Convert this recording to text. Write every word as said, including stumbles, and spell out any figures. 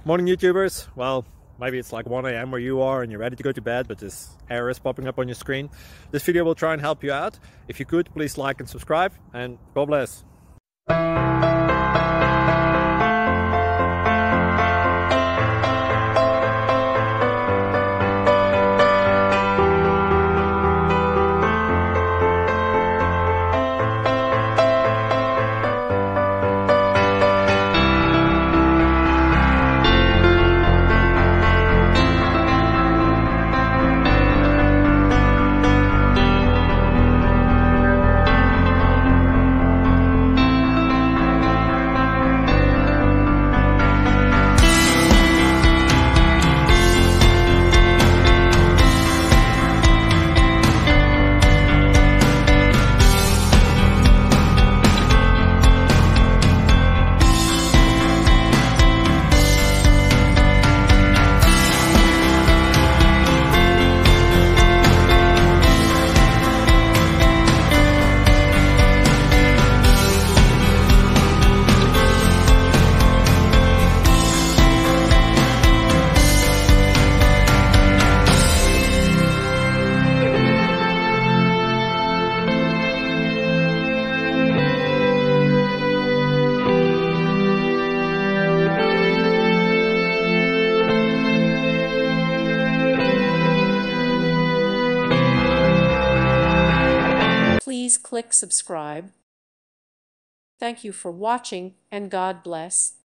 Morning YouTubers. Well, maybe it's like one A M where you are and you're ready to go to bed, but this error is popping up on your screen. This video will try and help you out. If you could, please like and subscribe, and God bless. Please click subscribe. Thank you for watching, and God bless.